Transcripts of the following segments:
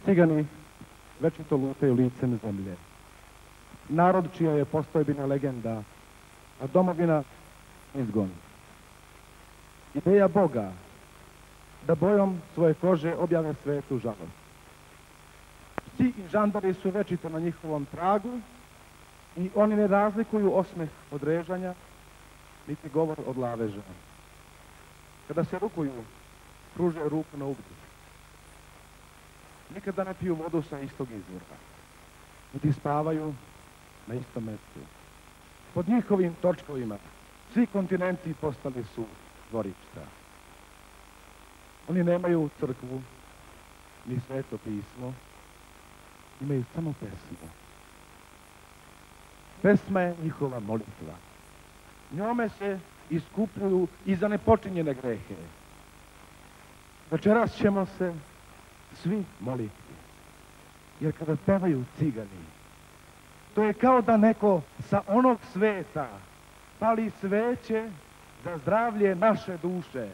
Cigani večito lutaju licem zemlje. Narod čija je postojbina legenda, a domovina izgon. Ideja Boga da bojom svoje kože objave svetu žalost. Psi i žandari su večito na njihovom tragu i oni ne razlikuju osmeh od režanja, niti govor od laveža. Kada se rukuju, pruže ruku na ugled. Nikada ne piju vodu sa istog izvora, niti spavaju na istom mjestu. Pod njihovim točkovima svi kontinenti postali su dvorišta. Oni nemaju crkvu, ni sveto pismo, imaju samo pesmu. Pesma je njihova molitva. Njome se iskupljuju i za nepočinjene grehe. Večeras ćemo se svi moliti. Jer kada pevaju cigani, to je kao da neko sa onog sveta pali sveće za zdravlje naše duše.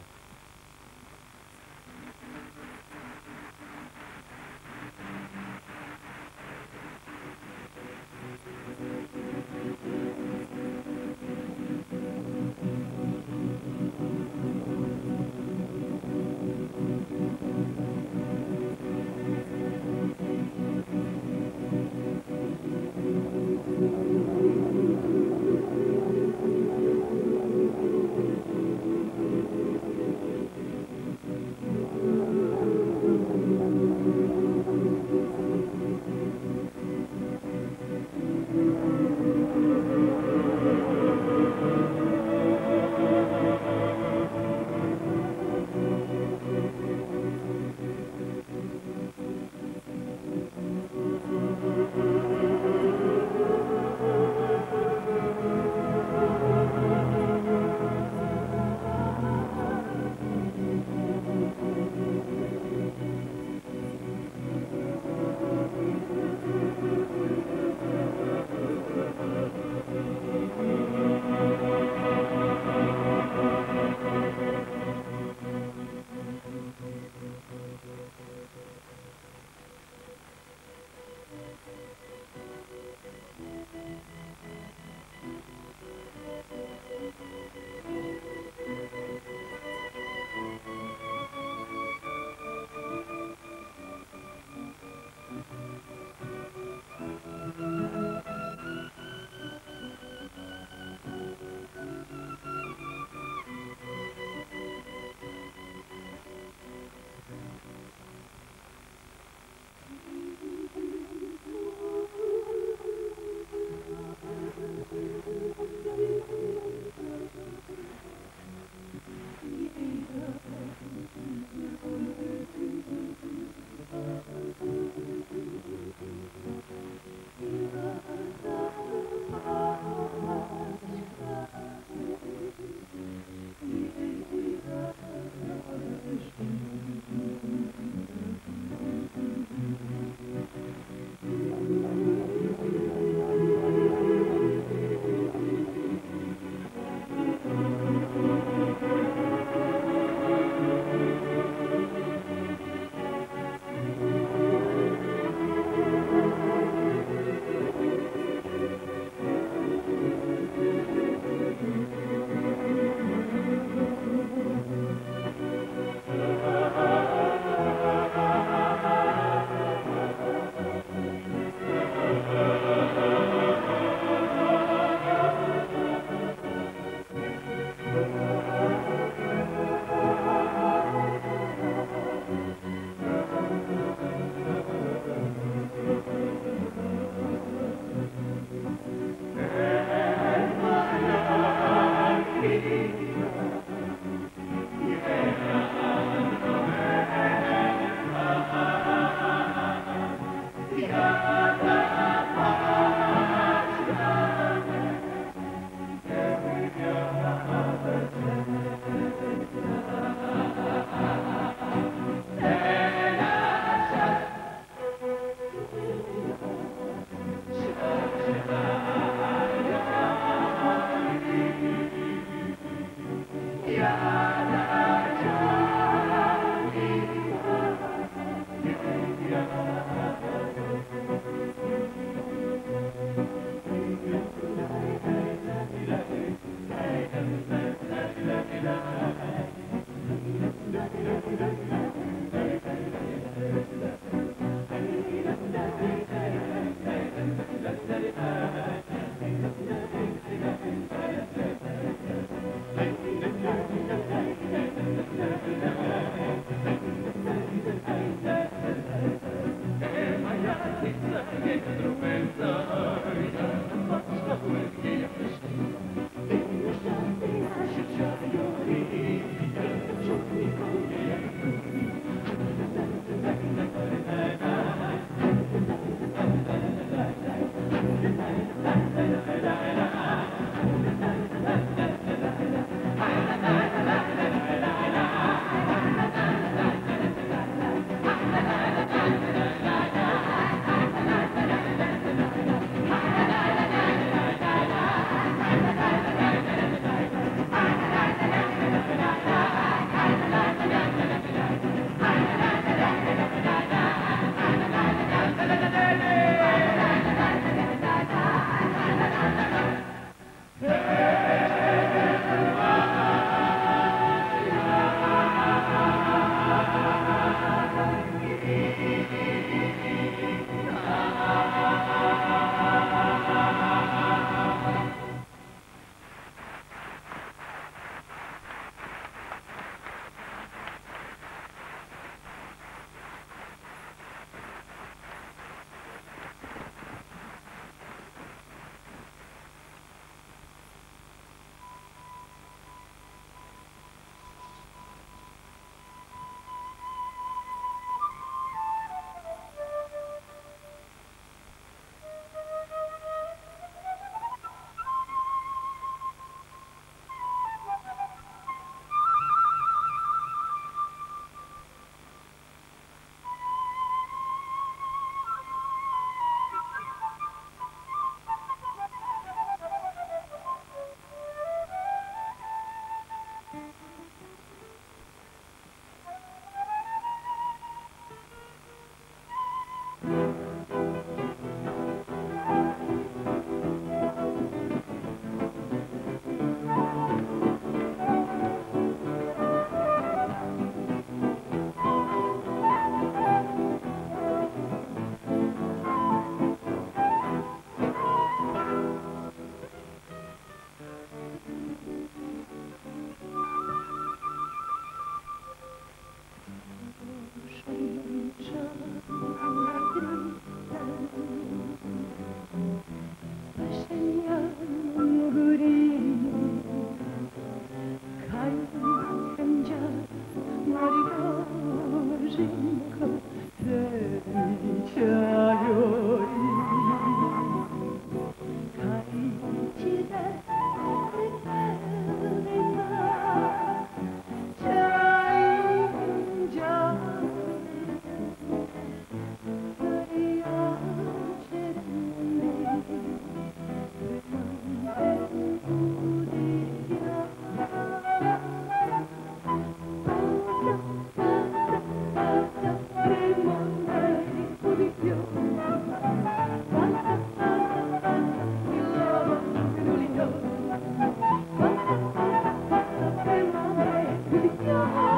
Hrvatska